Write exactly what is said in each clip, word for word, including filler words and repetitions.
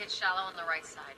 get shallow on the right side.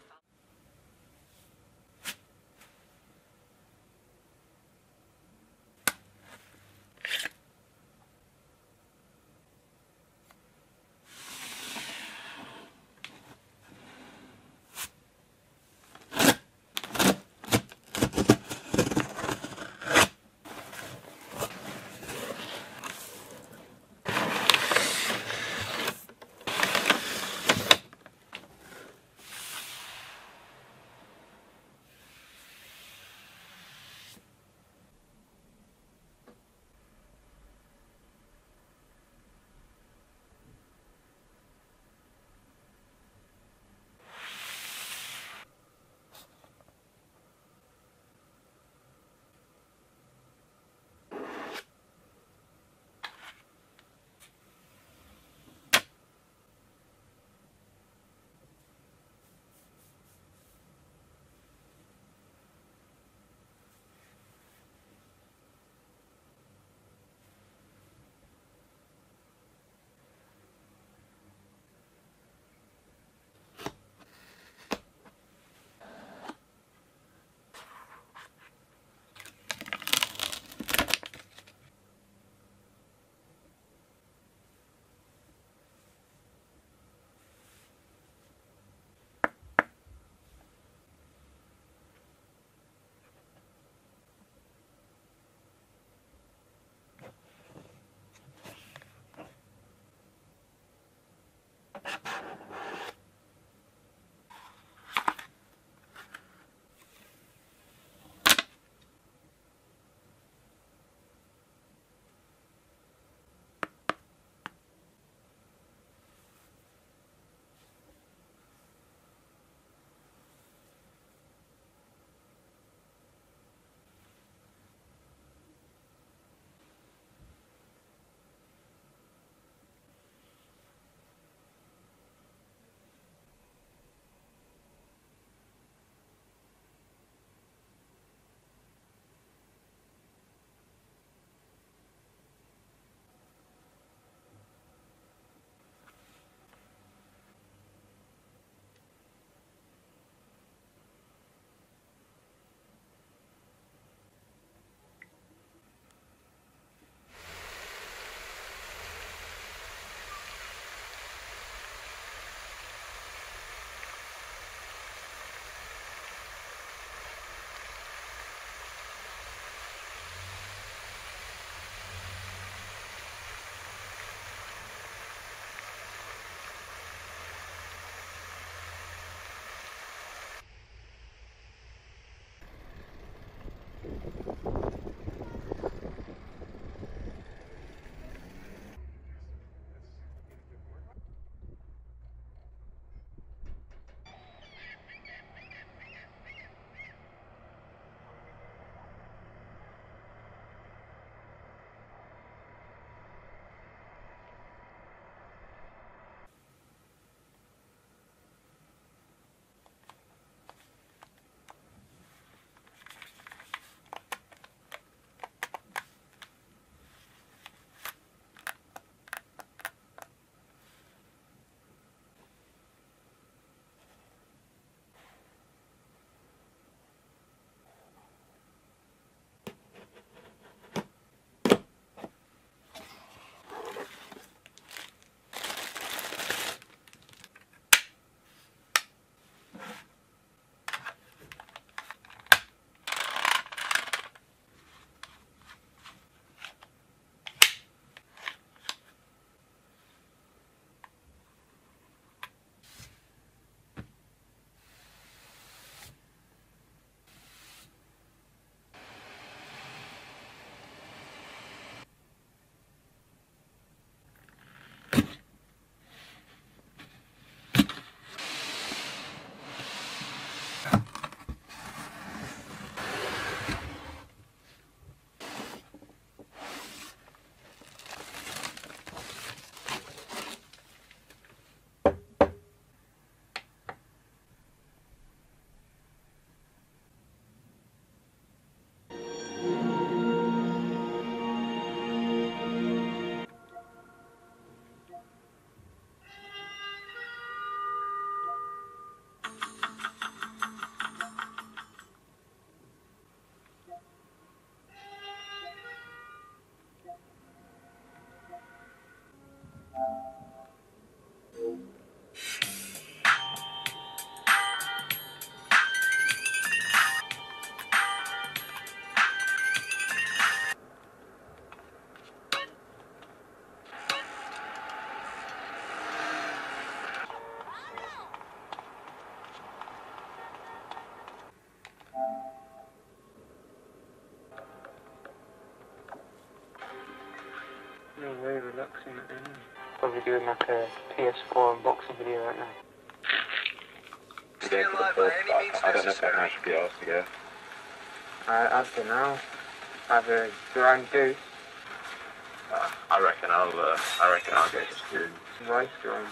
No way relaxing at the end. Probably doing like a P S four unboxing video right now. Stay alive by any means I don't know if necessary. I should be asked to go. I, I don't know. Either ground goose, Uh, I reckon I'll. Uh, I reckon I'll go to spoon. some rice drum.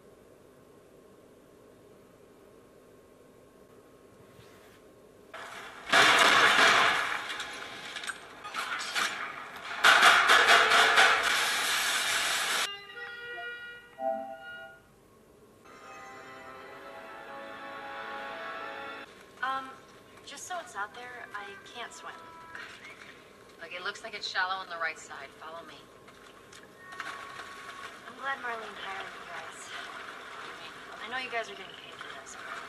Um, just so it's out there, I can't swim. Like, it looks like it's shallow on the right side. Follow me. I'm glad Marlene hired you guys. I know you guys are getting paid for this, but...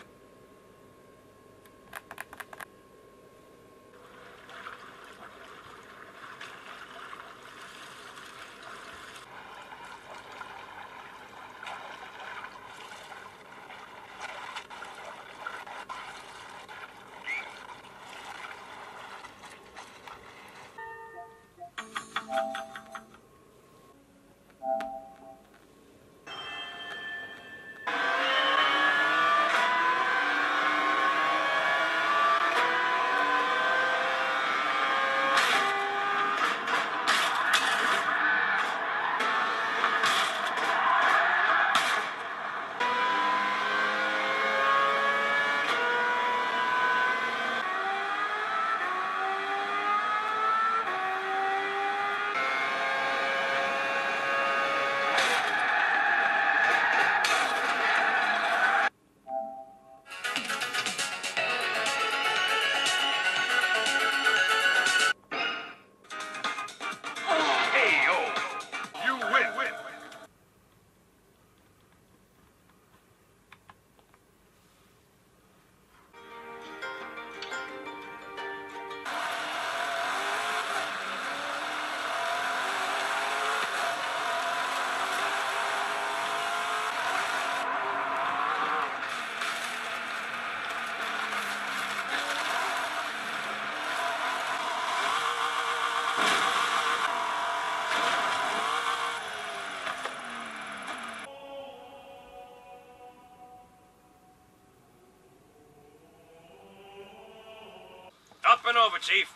Up and over, Chief.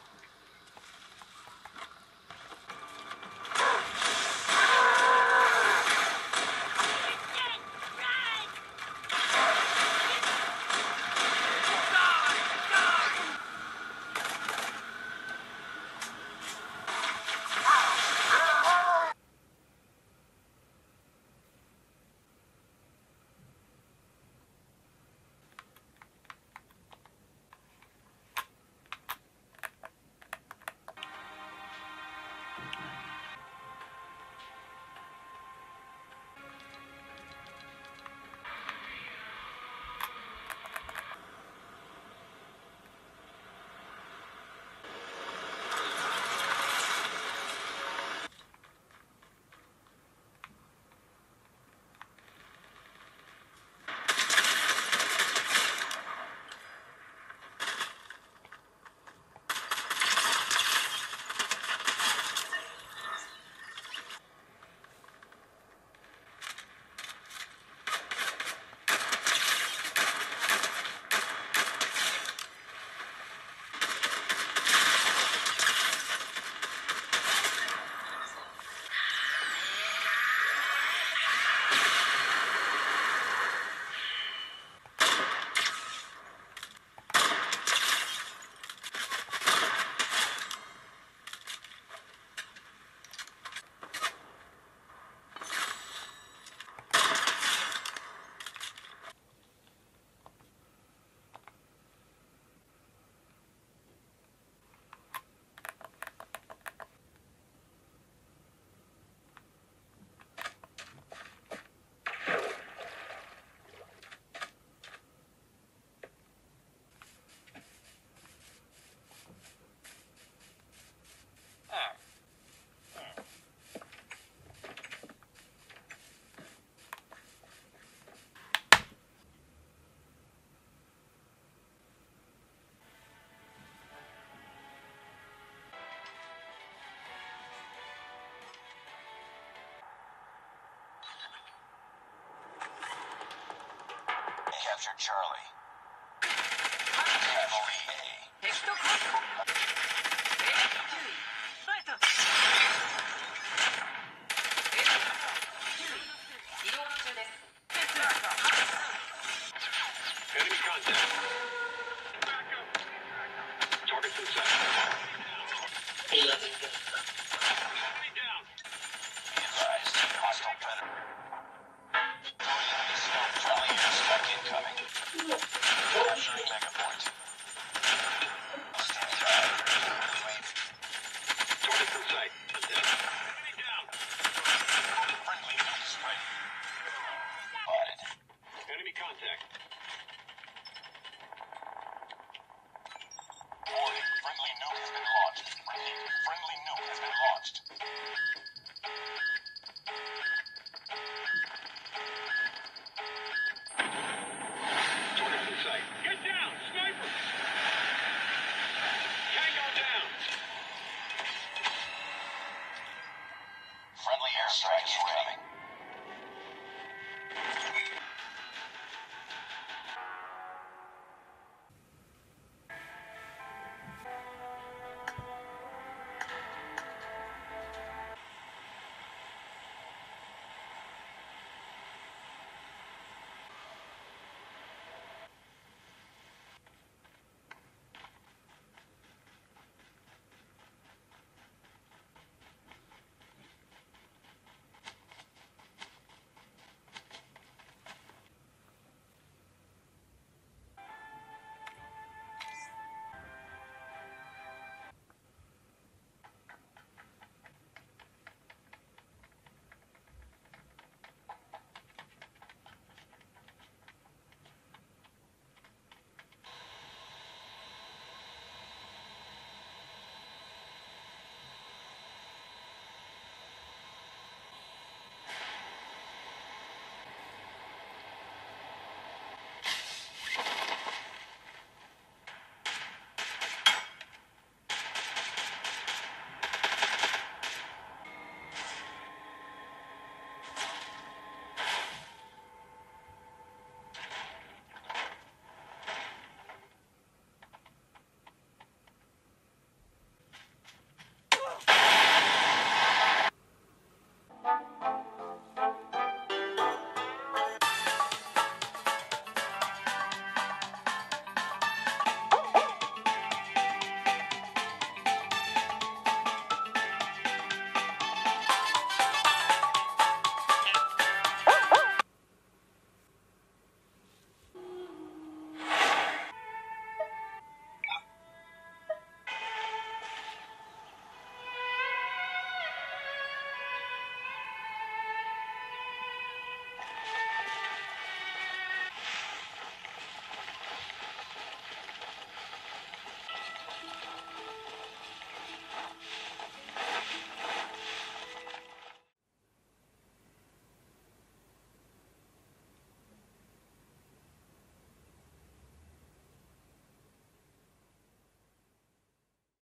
captured Charlie. Capturing A. Enemy contact. Back up. Targets in sight. Enemy down. Be advised, hostile predator. Enemy stealth Charlie airstrike incoming. Capturing Mega Point. Standing by. U A V. Targets in sight. Enemy down. Friendly nuke is ready. Spotted. Enemy contact. Warning, friendly nuke has been launched. Repeat, friendly nuke has been launched. Targets in sight. Get down! Sniper! Tango down! Friendly airstrike incoming.